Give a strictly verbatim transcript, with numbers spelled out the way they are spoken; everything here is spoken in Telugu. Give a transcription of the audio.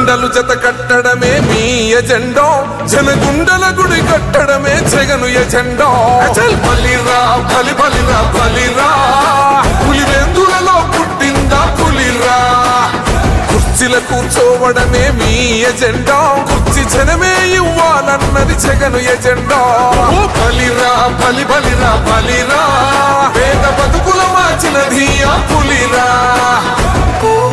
గుండెలు జత కట్టడమే మీ ఎజెండా జనగుండల గుడి కట్టడమే జగను ఎజెండా బలిరా బలి బలిరా బలిరా పులివెందులలో పుట్టిందా పులిరా కుర్చీల కూర్చోవడమే మీ ఎజెండా కుర్చీ జనమే ఇవ్వాలన్నది జగను ఎజెండా బలిరా బలి బలిరా బలిరా పేద బతుకుల మార్చినది ఆ పులిరా